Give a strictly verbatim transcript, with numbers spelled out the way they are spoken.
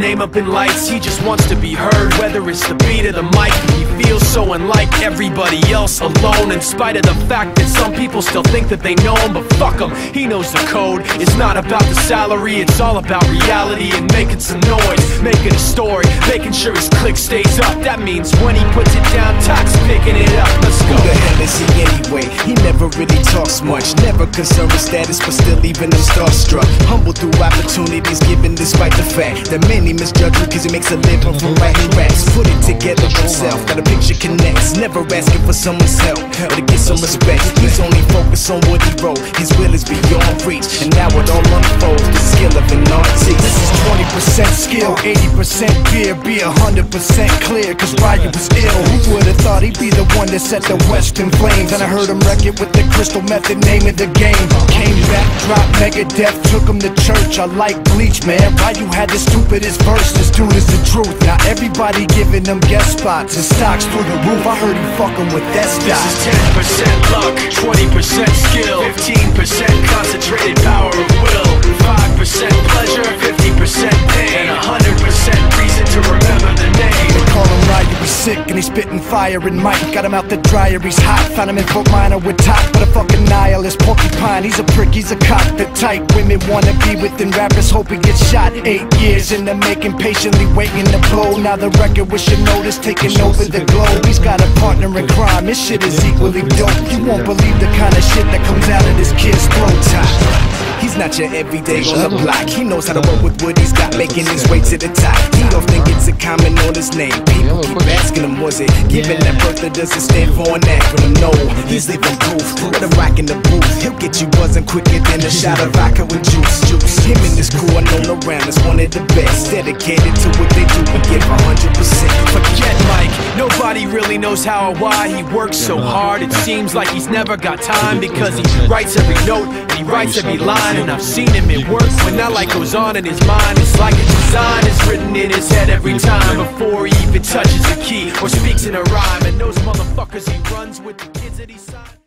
name up in lights. He just wants to be heard, whether it's the beat or the mic. He feels so unlike everybody else, alone, in spite of the fact that some people still think that they know him. But fuck him, he knows the code. It's not about the salary, it's all about reality and making some noise, making a story, making sure his click stays up. That means when he puts it down, Tox picking it up. Let's go. Who the hell is he anyway? He never really talks much, never concerned with status, but still leaving them starstruck. Humble through opportunities given despite the fact that many misjudge him cause he makes a living from writing raps. Put it together himself, got a picture connects, never asking for someone's help or to get some respect. He's only focused on what he wrote, his will is beyond reach, and now it all unfolds, the skill of an artist. This is twenty percent skill, eighty percent fear, be a hundred percent clear, cause Ryan was ill. Who would've thought he'd be the one that set the West in flames? And I heard him wreck it with the Crystal Method, name of the game. Came back, dropped Megadeth, took him to church. I like Bleach, man, why you had the stupidest verse? This dude is the truth. Now everybody giving them guest spots and stocks through the roof. I heard he fucking with that stock. This is ten percent luck, twenty percent skill, fifteen percent concentrated power of will, five percent pleasure, fifty percent pain, and one hundred percent reason to remember the name. They call him Ryan, he's sick and he's spitting fire and Mike got him out the dryer, he's hot. Found him in Fort Minor with top, but a fucking nihilist porcupine. He's a prick, he's a cock, the type women wanna be within. Rappers hope he gets shot. Eight years in the making, patiently waiting to blow. Now the record with your notice taking over the globe. He's got a partner in crime, his shit is equally dope. You won't believe the kind of shit that comes out of this kid's throat. He's not your everyday on the block. He knows how to work with what he's got, making his way to the top. He don't think it's a comment on his name. People keep asking him, was it given that birth that doesn't stand for an acronym? No, he's living proof. Let him rock in the booth. He'll get you buzzing quicker than a shot of vodka with juice. Juice. Him and his crew are known around as one of the best, dedicated to what they do and give one hundred percent. Forget Mike, nobody really knows how or why he works so hard. It seems like he's never got time because he writes every note and he writes every line. And I've seen him at work when that light goes on in his mind. It's like a design is written in his head every time before he even touches a key or speaks in a rhyme. And those motherfuckers he runs with, the kids that he signed.